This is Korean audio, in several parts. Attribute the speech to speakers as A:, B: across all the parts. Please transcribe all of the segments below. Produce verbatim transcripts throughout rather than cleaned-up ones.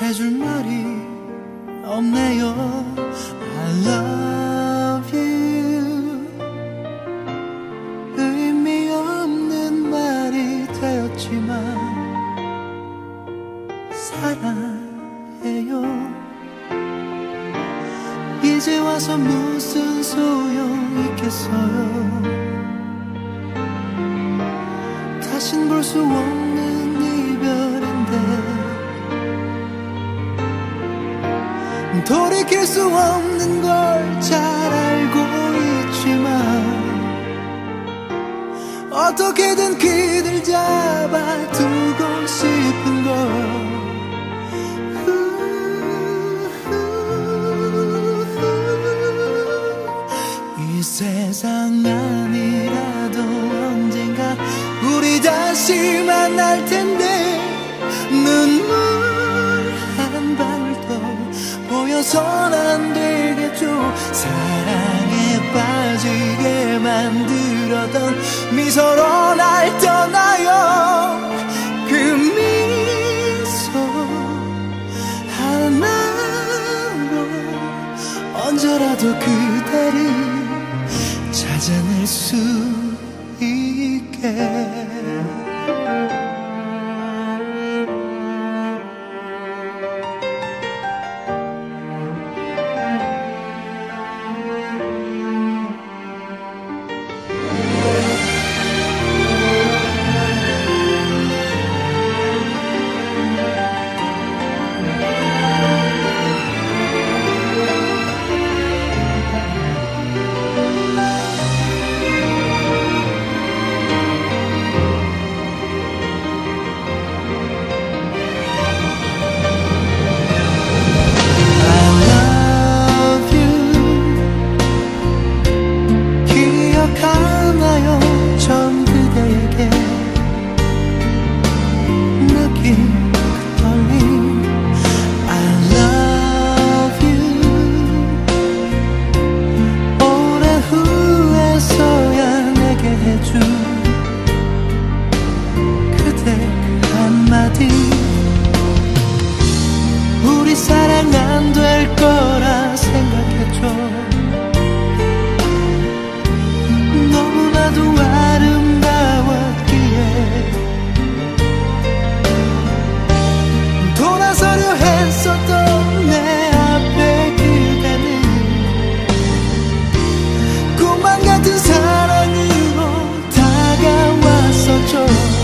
A: 해줄 말이 없네요. I love you. 의미 없는 말이 되었지만 사랑해요. 이제 와서 무슨 소용 있겠어요. 다신 볼 수 없는 이별인데 돌이킬 수 없는 걸 잘 알고 있지만 어떻게든 그댈 잡아두고 싶은 걸. 이 세상 아니라도 언젠가 우리 다시 만날 텐데 눈물 한 방울 더 보여선 안 되겠죠. 사랑에 빠지게 만들었던 미소로 날 떠나요. 그 미소 하나로 언제라도 그대를 찾아낼 수 있게. 우리 사랑 안 될 거라 생각했죠. 너무나도 아름다웠기에 돌아서려 했었던 내 앞에 그대는 꿈만 같은 사랑으로 다가왔었죠.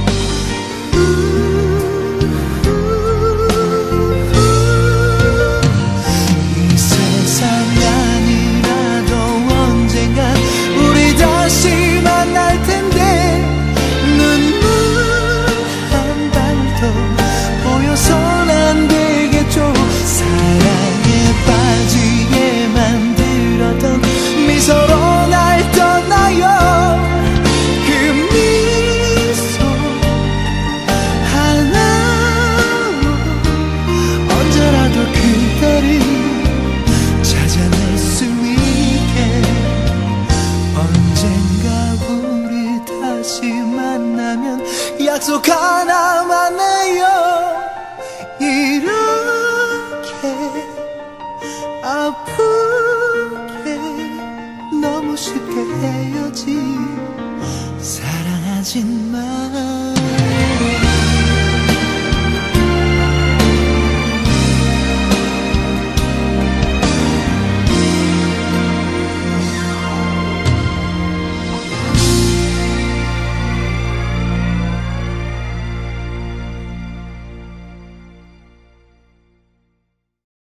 A: 약속 하나만 해요. 이렇게 아프게 너무 쉽게 헤어지 사랑하진 마.